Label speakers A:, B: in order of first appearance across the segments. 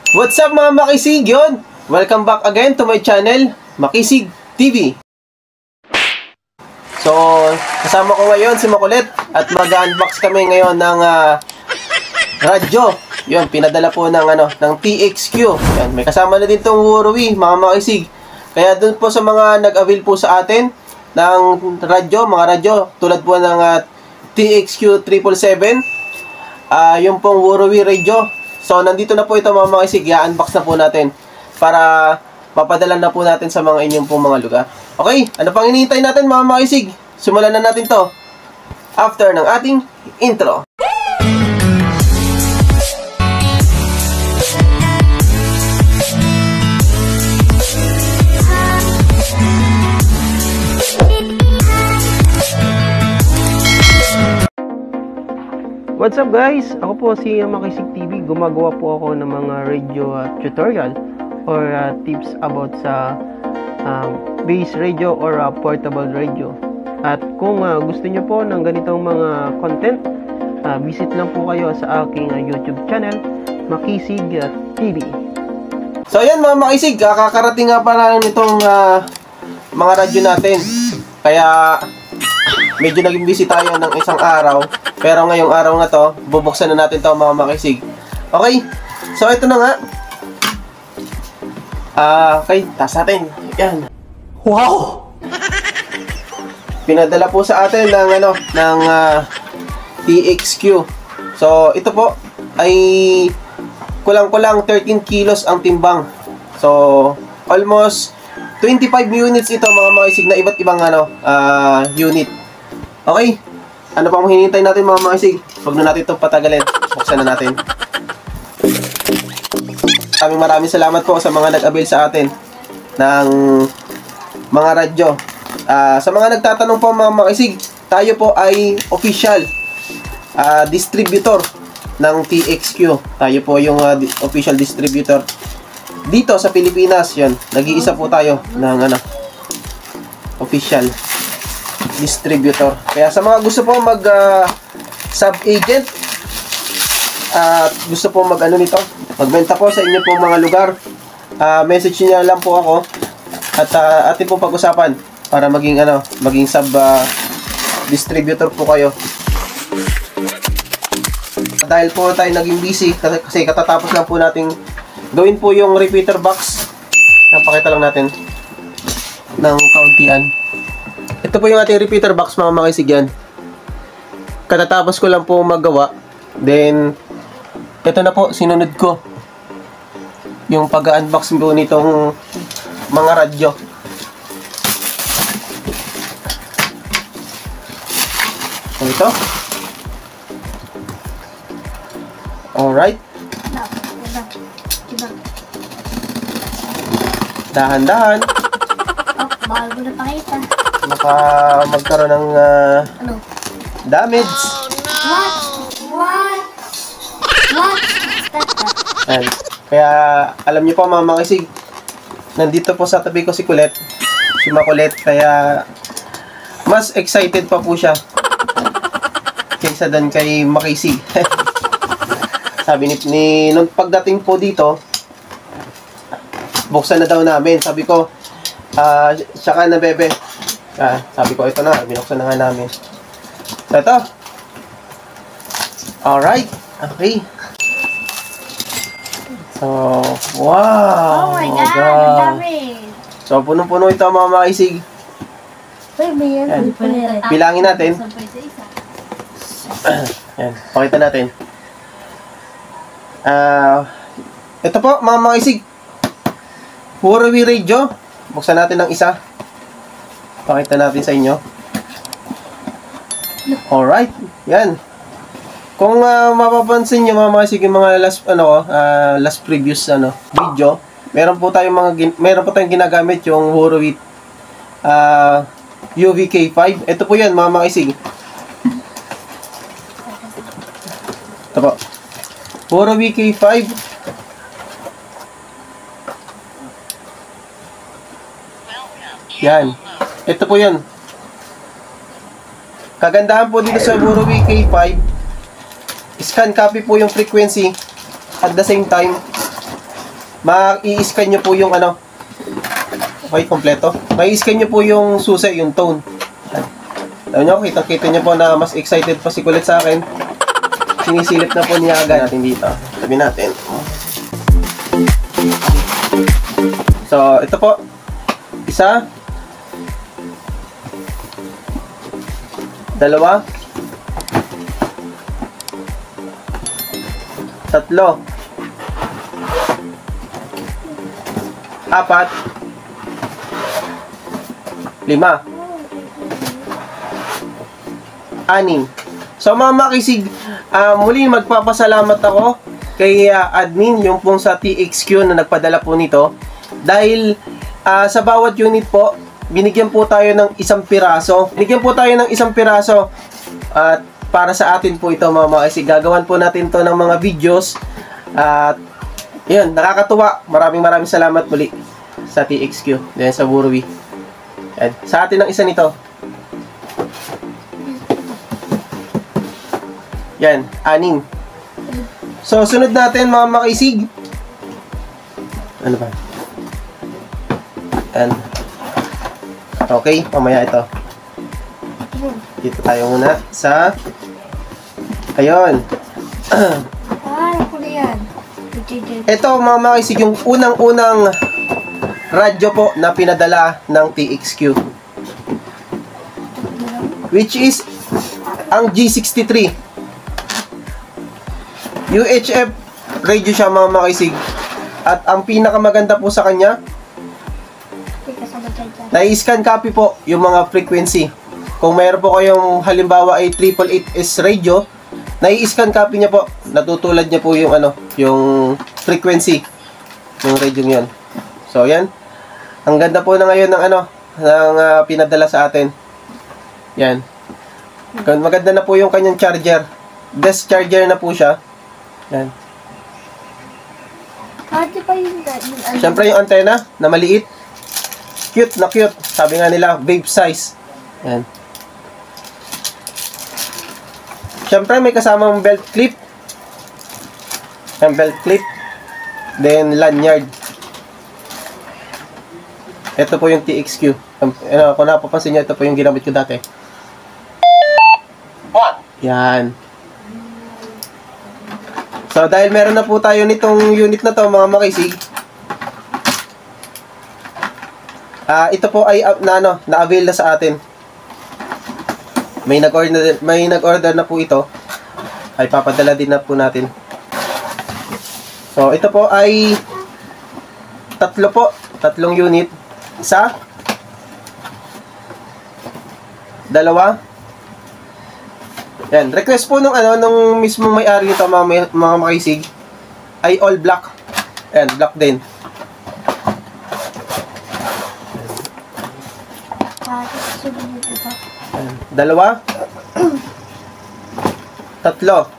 A: What's up mga makisig yun? Welcome back again to my channel, Makisig TV. So, kasama ko ngayon si Makulit at mag-unbox kami ngayon ng radyo. Yun, pinadala po ng TXQ. Yan, may kasama na din tong Huawei, mga makisig. Kaya dun po sa mga nag-avail po sa atin ng radyo, mga radyo, tulad po ng TXQ 777, yung pong Huawei radio. So, nandito na po ito mga makisig. I-unbox na po natin para papadala na po natin sa mga inyong pong mga lugar. Okay, ano pang hinihintay natin mga makisig? Simulan na natin to after ng ating intro. What's up guys? Ako po si Makisig TV. Gumagawa po ako ng mga radio tutorial or tips about sa base radio or portable radio. At kung gusto nyo po ng ganitong mga content, visit lang po kayo sa aking YouTube channel, Makisig TV. So ayan mga makisig, kakarating nga pala nitong mga radyo natin. Kaya medyo naging busy tayo ng isang araw. Pero ngayong araw na to, bubuksan na natin to mga makisig. Okay, so ito na nga. Okay, taas natin. Yan. Wow! Pinadala po sa atin ng TXQ. So, ito po ay kulang-kulang 13 kilos ang timbang. So, almost 25 units ito mga makisig na iba't ibang unit. Okay, ano pang hinihintay natin mga makisig? Huwag na natin itong patagalin. Buksan na natin. Maraming salamat po sa mga nag-avail sa atin ng mga radyo. Sa mga nagtatanong po mga makisig, tayo po ay official distributor ng TXQ. Tayo po yung official distributor dito sa Pilipinas. Yun, nag-iisa po tayo ng official distributor. Kaya sa mga gusto po mag sub-agent at gusto po nito, magbenta po sa inyo pong mga lugar, message niyo lang po ako at atin po pag-usapan para maging sub distributor po kayo. Dahil po tayo naging busy kasi katatapos lang po nating gawin po yung repeater box. Napakita lang natin ng kauntian. Ito po yung ating repeater box mga makisig yan. Katatapos ko lang po magawa. Then ito na po, sinunod ko yung pag-unbox po nitong mga radyo. Ito. Alright. Dahan-dahan.
B: Bawal mo na pakita.
A: Baka magkaroon ng damage.
B: What?
A: And, kaya alam niyo po mga makisig, nandito po sa tabi ko si Kulit, si Makulit, kaya mas excited pa po siya kaysa dan kay Makisig. Sabi ni nung pagdating po dito, buksan na daw namin. Sabi ko, siya ka na bebe. Sabi ko, ito na, binuksan na nga namin. So ito. Alright, okay. So, wow!
B: Oh my God, ang dami.
A: So, punong-puno ito mga makisig.
B: Uy, may yan.
A: Bilangin natin. Yan, pakita natin. Ito po mga makisig. Huawei radio. Buksan natin ng isa. Pakita natin sa inyo. Alright, yan. Kung mapapansin nyo mga makisig, yung mga last previous video, meron po tayong ginagamit yung Huawei UVK5. Ito po yan mga makisig. Ito po, Huawei K5. Yan, ito po yan. Kagandahan po dito sa Huawei K5, scan copy po yung frequency at the same time ma-i-scan nyo po yung ano. Okay, kompleto. Ma-i-scan nyo po yung susi, yung tone. Alam nyo, kita nyo po na mas excited pa si Kulit sa akin. Sinisilip na po niya agad natin dito. Sabi natin. So, ito po. Isa. Dalawa. Tatlo. Apat. Lima. Anim. So mga makisig, muli magpapasalamat ako kay admin, yung pong sa TXQ na nagpadala po nito. Dahil sa bawat unit po, binigyan po tayo ng isang piraso. Binigyan po tayo ng isang piraso. At para sa atin po ito mga makisig. Gagawan po natin to ng mga videos. At yun, nakakatuwa. Maraming salamat muli sa TXQ. Then sa Wurowi. Sa atin ang isa nito. Yan, 6. So, sunod natin mga makisig. Ano ba? Yan. Okay, mamaya ito. Dito tayo muna sa... Ayun.
B: Ano ko na yan?
A: Ito mga makisig, yung unang-unang radyo po na pinadala ng TXQ. Which is ang G63. UHF radio siya mga makisig. At ang pinakamaganda po sa kanya, nai-scan copy po yung mga frequency. Kung mayroon po kayong halimbawa ay 888S radio, nai-scan copy niya po. Natutulad niya po yung ano, yung frequency ng radio niyon. So yan. Ang ganda po na ngayon ng ano, ng pinadala sa atin. Yan. Maganda na po yung kanyang charger. Desk charger na po siya. Yan.
B: Ate pa yung
A: Siyempre yung antena na maliit. Cute na cute. Sabi nga nila, babe size. Yan. Siyempre may kasamang belt clip. Yung belt clip. Then lanyard. Ito po yung TXQ. Kung napapansin nyo, ito po yung ginamit ko dati. Yan. So, dahil meron na po tayo nitong unit na to, mga makisig. Ito po ay na-avail na sa atin. May nag-order na po ito. Ay papadala din na po natin. So, ito po ay 3 po. 3 unit. Isa. 2. Yan, request po nung mismong may-ari nito mga makisig ay all black. Yan, black din. Yan, 2. 3.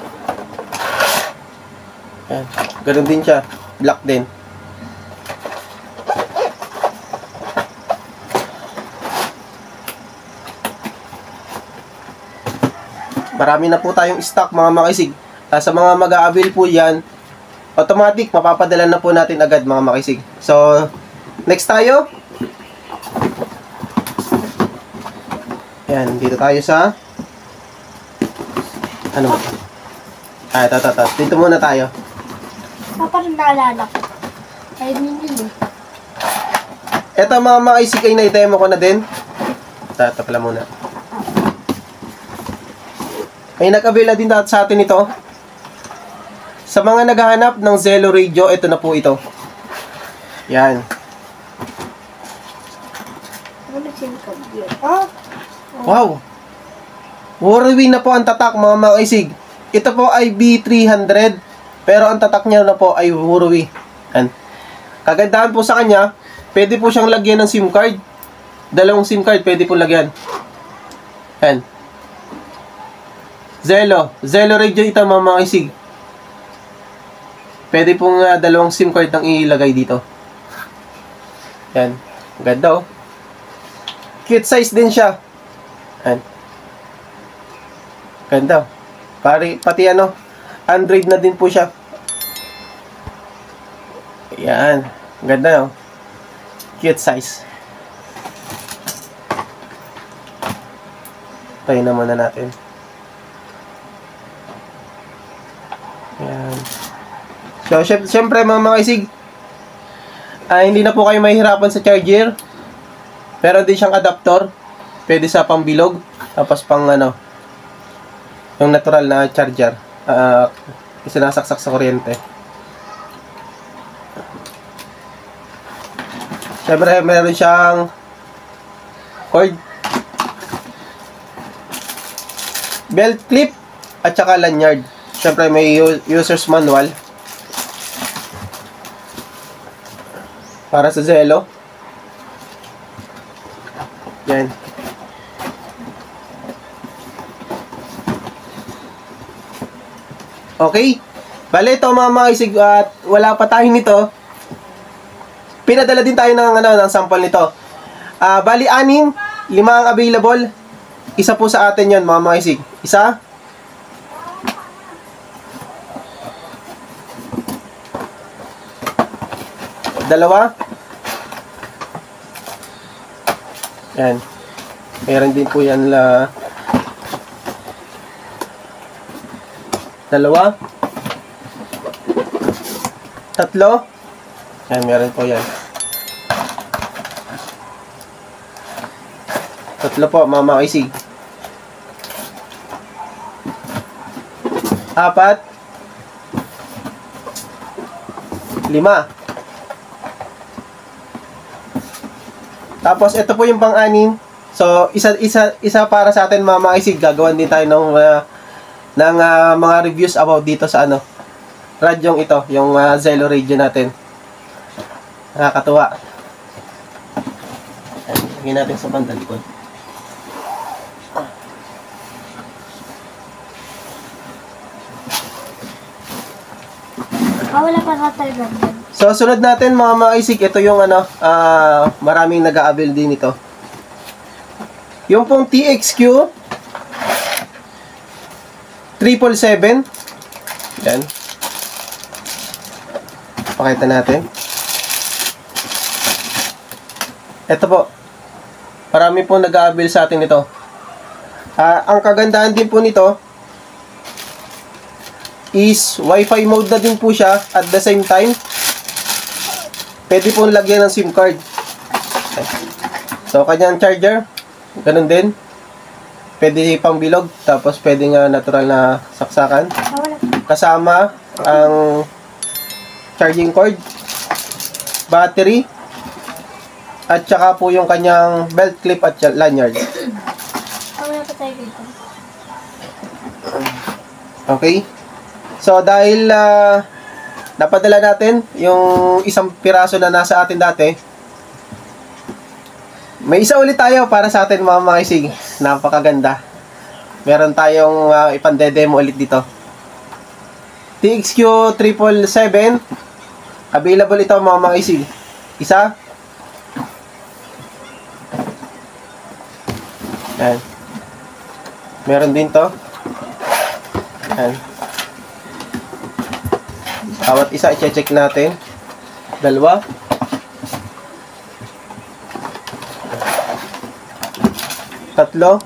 A: Yan, ganoon din siya, black din. Marami na po tayong stock mga makisig. Sa mga mag-a-avail po yan, automatic, mapapadala na po natin agad mga makisig. So, next tayo. Yan, dito tayo sa... Ano ba? Ito. Dito muna tayo.
B: Parang naalala ko. Ay, yun eh.
A: Ito mga makisig ay na-demo ko na din. Ito pala muna. May nag-avail din sa atin ito. Sa mga naghahanap ng Zelo Radio, ito na po ito. Yan. Wow! Wurowi na po ang tatak mga makisig. Ito po ay B300, pero ang tatak niya na po ay Wurowi. Yan. Kagandahan po sa kanya, pwede po siyang lagyan ng SIM card. 2 SIM card pwede po lagyan. Yan. Zelo Radio ito mga makisig. Pwede pong 2 SIM card ang ilagay dito. Yan. Ganda oh. Cute size din siya. Yan. Ganda. Pati Android na din po siya. Yan. Ganda, no? Cute size. Tayo na muna natin. Yan. So, syempre mga isig, hindi na po kayo mahihirapan sa charger. Meron din siyang adapter. Pwede sa pambilog. Tapos pang yung natural na charger. Sinasaksak sa kuryente. Syempre meron siyang cord, belt clip, at saka lanyard. Syempre may user's manual para sa Zelo. Yan. Okay. Bale, ito mga isig, at wala pa tayo nito. Pinadala din tayo ng sample nito. Bali, 6, 5 ang available. Isa po sa atin yon mga isig. Isa. Dalawa. Yan. Meron din po yan dalawa. Tatlo. Yan, meron po yan. Tatlo po, mga isig. 4. 5. Tapos, ito po yung pang-6. So, isa para sa atin, mga isig. Gagawan din tayo ng mga reviews about dito sa radyong ito, yung Zelo radio natin. Nakakatuwa. Lagyan natin sa bandalikod.
B: Wala pa na tayo.
A: So, sunod natin mga isig, ito yung maraming nag-a-avail din ito. Yung pong TXQ 777. Yan. Pakita natin. Ito po. Marami po nag-a-avail sa atin ito. Ang kagandahan din po nito is Wi-Fi mode na din po siya at the same time. Pwede pong lagyan ng SIM card. So, kanyang charger, ganun din. Pwede pang bilog, tapos pwede nga natural na saksakan. Kasama ang charging cord, battery, at saka po yung kanyang belt clip at lanyard.
B: Wala pa tayo dito.
A: Okay? So, dahil napadala natin yung isang piraso na nasa atin dati, may isa ulit tayo para sa atin mga isig. Napakaganda. Meron tayong ipande-demo ulit dito. TXQ 777. Available ito mga isig. Isa. Yan. Meron din to. Yan. Bawat isa i-check natin. Dalawa. Tatlo.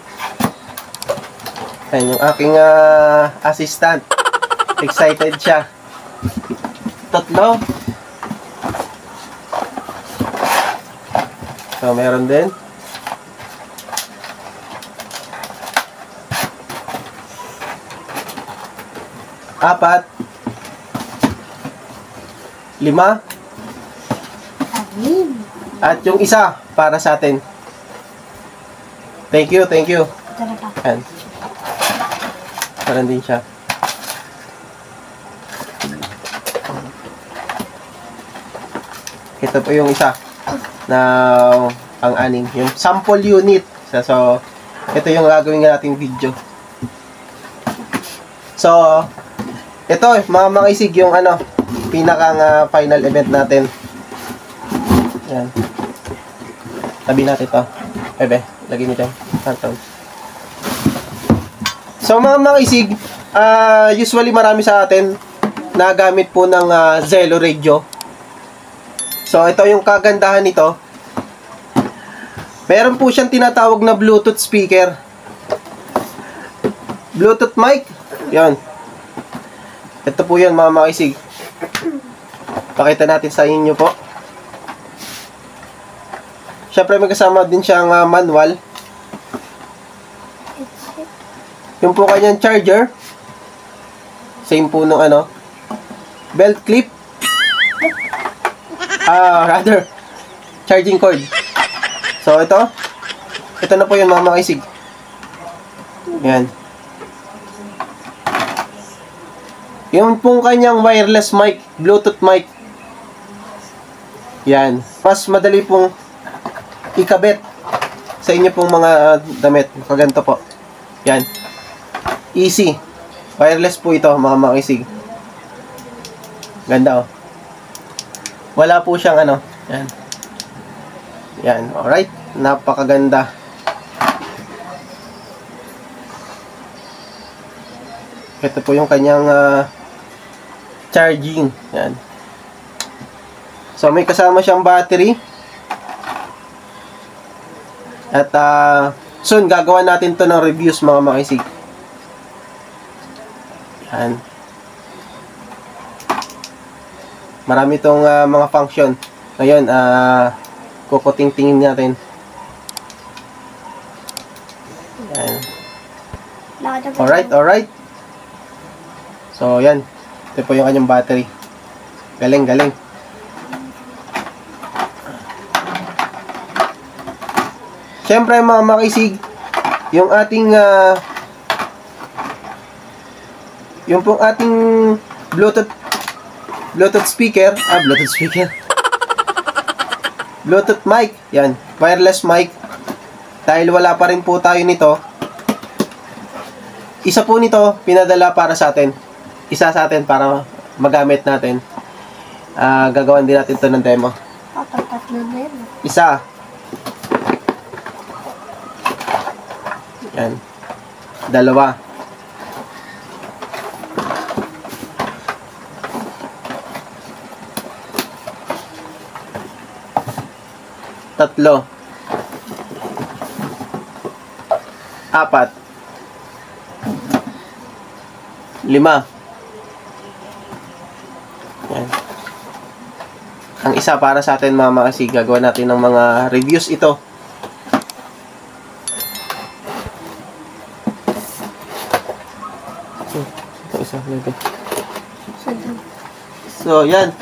A: Ayan yung aking assistant. Excited siya. Tatlo. So, meron din. Apat. 5. At yung isa para sa atin. Thank you, thank you.
B: Ito na pa.
A: Ayan. Meron din siya. Ito po yung isa na pang-anim. Yung sample unit. So, ito yung gagawin nating video. So, ito mga isig yung pinakang final event natin. Yan. Tabi natin ito. Bebe, lagyan nyo dyan. So mga isig, usually marami sa atin na gamit po ng Zelo radio. So, ito yung kagandahan nito. Meron po siyang tinatawag na Bluetooth speaker. Bluetooth mic. Yan. Ito po yan, mga makisig. Pakita natin sa inyo po. Siyempre, may kasama din siyang manual. Yung po kanyang charger. Same po nung ano. Belt clip. Rather, charging cord. So, ito. Ito na po yung mga makisig. Yan. Yung pong kanyang wireless mic, Bluetooth mic. Yan. Mas madali pong ikabit sa inyo pong mga damit. Kaganto po. Yan. Easy. Wireless po ito, mga makisig. Ganda, oh. Wala po siyang ano. Yan. Yan. Alright. Napakaganda. Ito po yung kanyang charging. Yan. So, may kasama siyang battery. At soon, gagawa natin to ng reviews, mga makisig. Yan. Marami itong mga function. Ngayon, kukuting-tingin natin. Yan. Alright. So, yan. Ito po yung kanyang battery. Galing. Siyempre, mga makisig, yung ating yung pong ating Bluetooth speaker, Bluetooth mic, yan, wireless mic. Dahil wala pa rin po tayo nito, isa po nito pinadala para sa atin. Isa sa atin para magamit natin. Gagawan din natin to ng demo. Isa. Yan. Dalawa. Tatlo. Apat. Lima. Yan. Ang isa para sa atin, mga kasi gagawa natin ng mga reviews ito. Ito isa. So, yan.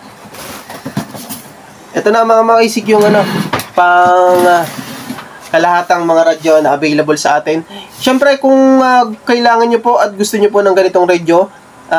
A: Ito na, mga makisig, yung ano, pang kalahatang mga radyo na available sa atin. Siyempre, kung kailangan nyo po at gusto nyo po ng ganitong radyo,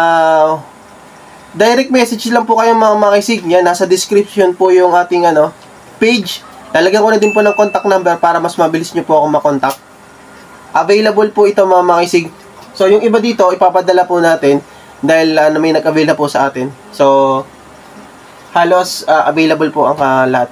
A: direct message lang po kayo, mga makisig. Yan, nasa description po yung ating page. Lalagyan ko na din po ng contact number para mas mabilis nyo po ako makontak. Available po ito, mga makisig. So, yung iba dito, ipapadala po natin dahil may nag-avail na po sa atin. So, halos available po ang lahat.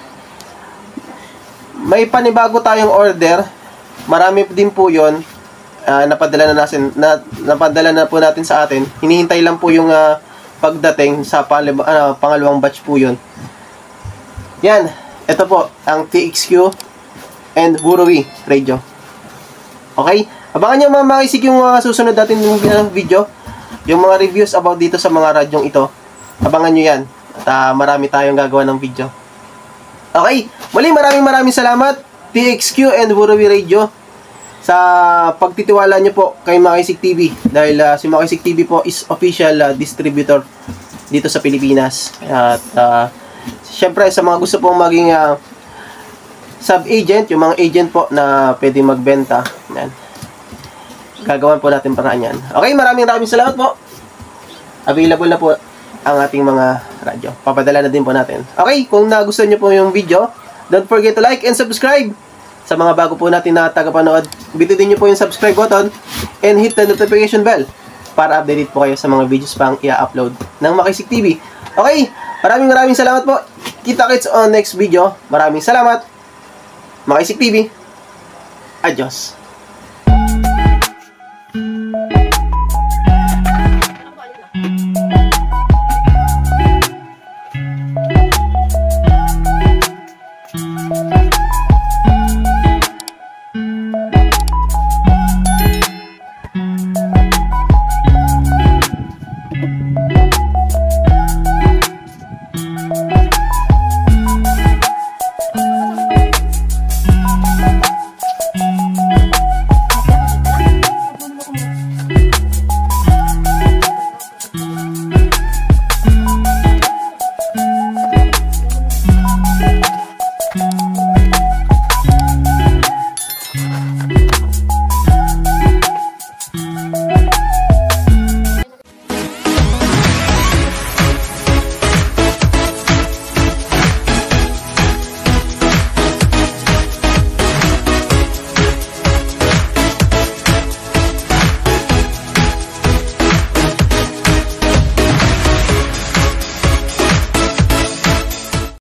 A: May panibago tayong order. Marami din po 'yon. Napadala na po natin sa atin. Hinihintay lang po yung pagdating sa pangalawang batch po 'yon. Yan, ito po ang TXQ and Huruwi radio. Okay? Abangan niyo, mga makisig, yung susunod natin yung video, yung mga reviews about dito sa mga radyong ito. Abangan niyo 'yan. At marami tayong gagawa ng video. Okay, muli maraming salamat TXQ and Huruwi Radio sa pagtitiwala niyo po kay Makisig TV, dahil si Makisig TV po is official distributor dito sa Pilipinas. At syempre, sa mga gusto pong maging sub-agent, yung mga agent po na pwede magbenta, yan, gagawan po natin paraan yan. Okay, maraming salamat po. Available na po ang ating mga radyo. Papadala na din po natin. Okay, kung nagustuhan nyo po yung video, don't forget to like and subscribe. Sa mga bago po natin na tagapanood, bitin nyo po yung subscribe button and hit the notification bell para updated po kayo sa mga videos pang i-upload ng Makisig TV. Okay, maraming salamat po. Kita-kits on next video. Maraming salamat. Makisig TV. Adios.